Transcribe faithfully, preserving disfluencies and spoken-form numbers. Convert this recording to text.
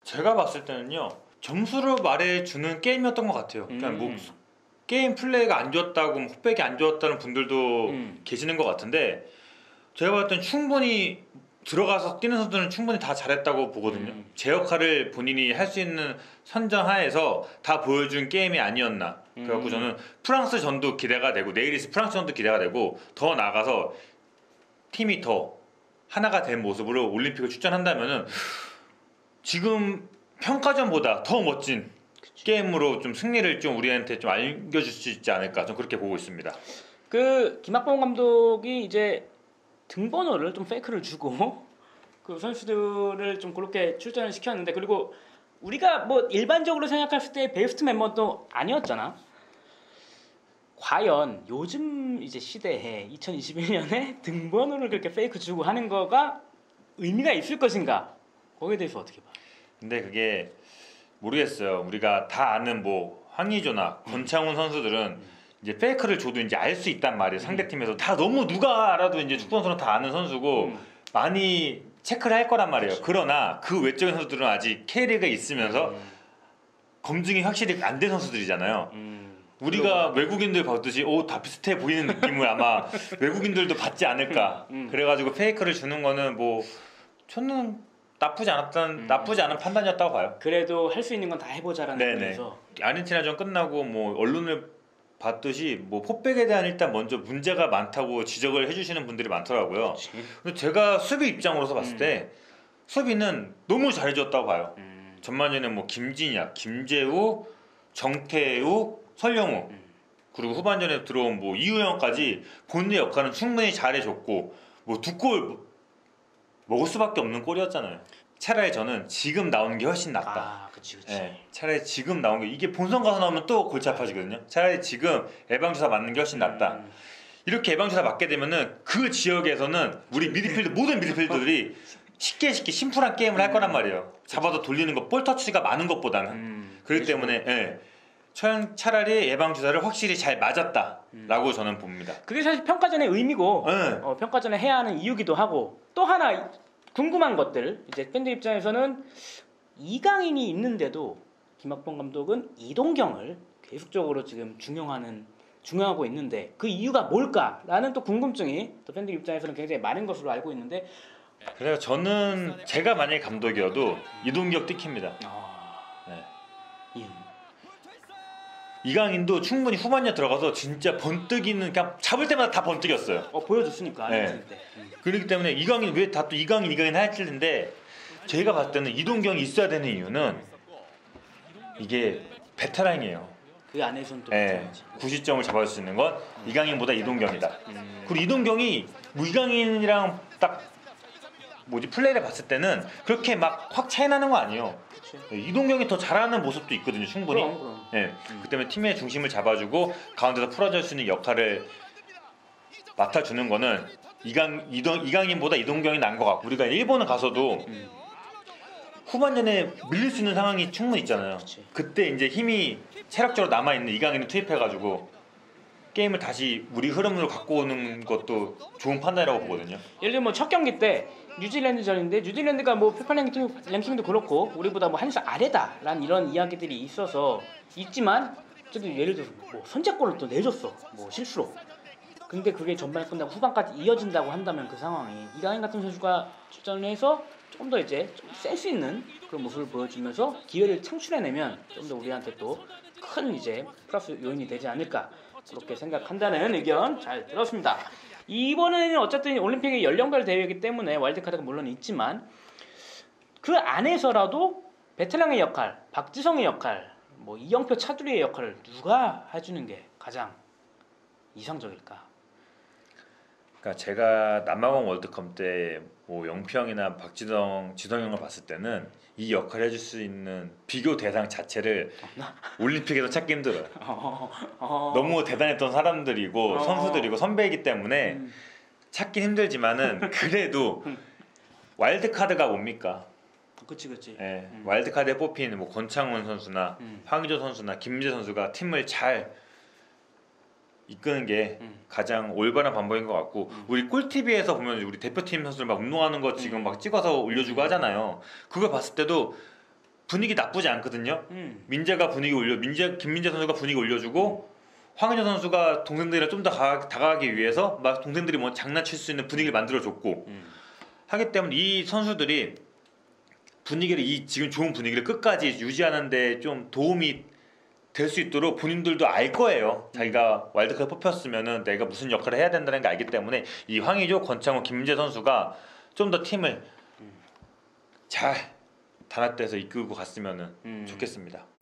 제가 봤을 때는요, 점수를 말해주는 게임이었던 것 같아요. 그러니까 뭐 음. 게임 플레이가 안 좋았다고, 뭐 흑백이 안 좋았다는 분들도 음. 계시는 것 같은데, 제가 봤을 땐 충분히 들어가서 뛰는 선수들은 충분히 다 잘했다고 보거든요. 음. 제 역할을 본인이 할 수 있는 선정하에서 다 보여준 게임이 아니었나. 그래갖고 음. 저는 프랑스 전도 기대가 되고, 내일이스 프랑스 전도 기대가 되고, 더 나아가서 팀이 더 하나가 된 모습으로 올림픽을 출전한다면은 지금 평가전보다 더 멋진 그치. 게임으로 좀 승리를 좀 우리한테 좀 안겨줄 수 있지 않을까, 좀 그렇게 보고 있습니다. 그 김학범 감독이 이제 등번호를 좀 페이크를 주고 그 선수들을 좀 그렇게 출전을 시켰는데, 그리고 우리가 뭐 일반적으로 생각했을 때 베스트 멤버도 아니었잖아. 과연 요즘 이제 시대에 이천이십일 년에 등번호를 그렇게 페이크 주고 하는 거가 의미가 있을 것인가? 거기에 대해서 어떻게 봐? 근데 그게 모르겠어요. 우리가 다 아는 뭐 황의조나 권창훈 선수들은 이제 페이크를 줘도 이제 알 수 있단 말이에요. 상대 팀에서 다 너무 누가 알아도 이제 축구 선수는 다 아는 선수고 음. 많이 체크를 할 거란 말이에요. 그러나 그 외적인 선수들은 아직 K리그에 있으면서 음. 검증이 확실히 안 된 선수들이잖아요. 음. 우리가 외국인들 봤듯이 오, 다 비슷해 보이는 느낌을 아마 외국인들도 받지 않을까. 음, 음. 그래가지고 페이크를 주는 거는 뭐 저는 나쁘지 않았던 음. 나쁘지 않은 판단이었다고 봐요. 그래도 할 수 있는 건 다 해보자라는 네네. 의미에서. 아르헨티나전 끝나고 뭐 언론을 봤듯이 뭐 포백에 대한 일단 먼저 문제가 많다고 지적을 해주시는 분들이 많더라고요. 그치. 근데 제가 수비 입장으로서 봤을 음. 때 수비는 너무 잘해줬다고 봐요. 음. 전반전에 뭐 김진야, 김재우, 정태우, 설영우 음. 그리고 후반전에 들어온 뭐 이우영까지 본인의 역할은 충분히 잘해줬고 뭐 두 골 먹을 수밖에 없는 골이었잖아요. 차라리 저는 지금 나오는 게 훨씬 낫다. 아, 그치, 그치. 네, 차라리 지금 나온 게 이게 본선 가서 나오면 또 골치 아파지거든요. 차라리 지금 예방주사 맞는 게 훨씬 낫다. 음. 이렇게 예방주사 맞게 되면은 그 지역에서는 우리 미드필드 모든 미드필더들이 쉽게 쉽게 심플한 게임을 할 거란 말이에요. 잡아서 돌리는 거, 볼 터치가 많은 것보다는. 음. 그렇기 그치. 때문에 예, 차- 차라리 예방주사를 확실히 잘 맞았다라고 음. 저는 봅니다. 그게 사실 평가전의 의미고, 네. 어, 평가전에 해야 하는 이유기도 하고, 또 하나 궁금한 것들, 이제 팬들 입장에서는 이강인이 있는데도 김학범 감독은 이동경을 계속적으로 지금 중용하는 중용하고 있는데 그 이유가 뭘까라는 또 궁금증이 또 팬들 입장에서는 굉장히 많은 것으로 알고 있는데. 그래서 저는 제가 만약에 감독이어도 이동경 띠킵니다. 아, 네. 이유. 이강인도 충분히 후반전 들어가서 진짜 번뜩이는 그냥 잡을 때마다 다 번뜩였어요. 어, 보여줬으니까. 네. 아르헨티나 때. 음. 그렇기 때문에 이강인 왜 다 또 이강인 이강인 할 텐데 제가 봤을 때는 이동경이 있어야 되는 이유는 이게 베테랑이에요. 그 안에서는 또 예, 괜찮지. 구십 점을 잡아줄 수 있는 건 이강인보다 이동경이다. 음. 그리고 이동경이 뭐 이강인이랑 딱 뭐지 플레이를 봤을 때는 그렇게 막 확 차이 나는 거 아니에요. 그치. 예, 이동경이 더 잘하는 모습도 있거든요, 충분히. 그럼, 그럼. 예, 그 때문에 팀의 중심을 잡아주고 가운데서 풀어줄 수 있는 역할을 맡아주는 거는 이강 이동 이강인보다 이동경이 나은 것 같고, 우리가 일본에 가서도 음. 후반전에 밀릴 수 있는 상황이 충분히 있잖아요. 그치. 그때 이제 힘이 체력적으로 남아 있는 이강인을 투입해가지고 게임을 다시 우리 흐름으로 갖고 오는 것도 좋은 판단이라고 보거든요. 예를 들면 뭐 첫 경기 때 뉴질랜드전인데 뉴질랜드가 뭐 피파 랭킹, 랭킹도 그렇고 우리보다 뭐 한 수 아래다라는 이런 이야기들이 있어서 있지만 저기 예를 들어서 뭐 선제골을 또 내줬어 뭐 실수로. 근데 그게 전반 끝나고 후반까지 이어진다고 한다면 그 상황이 이강인 같은 선수가 출전을 해서 조금 더 이제 좀 센스 있는 그런 모습을 보여주면서 기회를 창출해내면 좀 더 우리한테 또 큰 이제 플러스 요인이 되지 않을까 그렇게 생각한다는 의견 잘 들었습니다. 이번에는 어쨌든 올림픽이 연령별 대회이기 때문에 와일드카드가 물론 있지만 그 안에서라도 베테랑의 역할, 박지성의 역할, 뭐 이영표 차두리의 역할을 누가 해주는 게 가장 이상적일까? 그러니까 제가 남아공 월드컵 때 뭐 영평이나 박지성, 지성형을 봤을 때는 이 역할을 해줄 수 있는 비교 대상 자체를 올림픽에서 찾기 힘들어요. 어, 어, 너무 대단했던 사람들이고 어. 선수들이고 선배이기 때문에 음. 찾기 힘들지만은 그래도 와일드카드가 뭡니까? 그치 그치. 예, 음. 와일드카드에 뽑힌 뭐 권창훈 선수나 음. 황의조 선수나 김민재 선수가 팀을 잘 이끄는 게 음. 가장 올바른 방법인 것 같고, 음. 우리 꿀티비에서 보면 우리 대표팀 선수들 막 운동하는 거 지금 음. 막 찍어서 올려주고 하잖아요. 그걸 봤을 때도 분위기 나쁘지 않거든요. 음. 민재가 분위기 올려 민재 김민재 선수가 분위기 올려주고 황의조 선수가 동생들이랑 좀 더 다가가기 위해서 막 동생들이 뭐 장난칠 수 있는 분위기를 만들어줬고 음. 하기 때문에 이 선수들이 분위기를 이 지금 좋은 분위기를 끝까지 유지하는데 좀 도움이 될 수 있도록 본인들도 알 거예요. 자기가 와일드카드 뽑혔으면은 내가 무슨 역할을 해야 된다는 걸 알기 때문에 이 황의조, 권창훈, 김민재 선수가 좀 더 팀을 잘 단합돼서 이끌고 갔으면 음. 좋겠습니다.